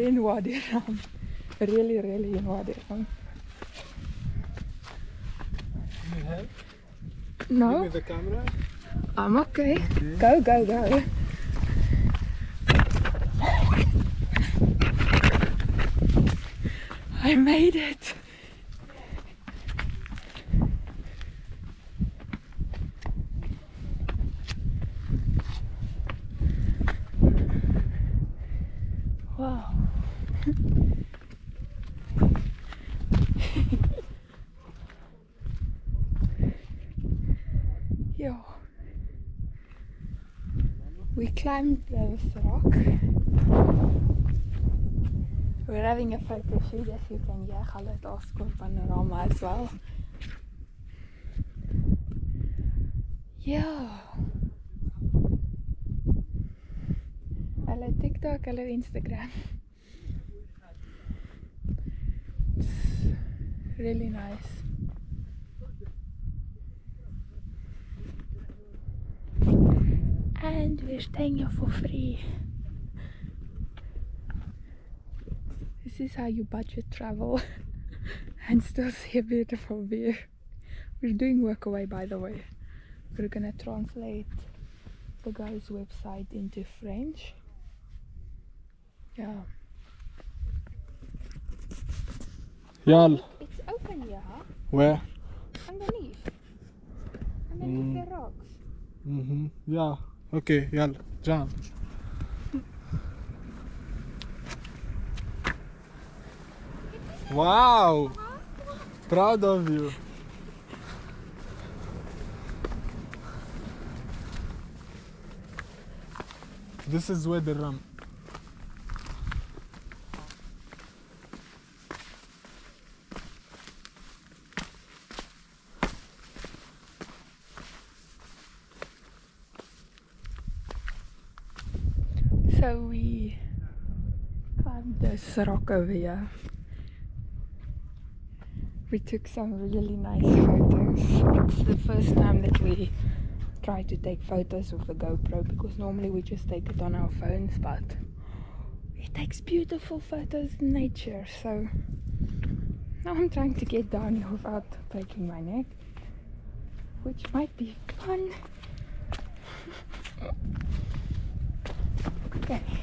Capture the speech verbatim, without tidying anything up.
in Wadi Rum. Really, really in Wadi Rum. Need help? No. Give me the camera. I'm okay. Okay. Go, go, go. I made it. Wow. Yo. We climbed this rock. We're having a photo shoot, as you can hear Khaled ask for panorama as well. Yeah. Hello TikTok, hello Instagram. It's really nice. And we're staying here for free. This is how you budget travel and still see a beautiful view. We're doing workaway, by the way. We're gonna translate the guy's website into French. Yeah. Yal. It's open here, huh? Where? Underneath. Underneath mm. the rocks. Mm-hmm. Yeah. Okay, yal. Jump. Wow! Proud of you. This is Wadi Rum. So we climbed this rock over here. We took some really nice photos. It's the first time that we try to take photos with the GoPro, because normally we just take it on our phones, but it takes beautiful photos in nature. So now I'm trying to get down here without breaking my neck, which might be fun. Okay.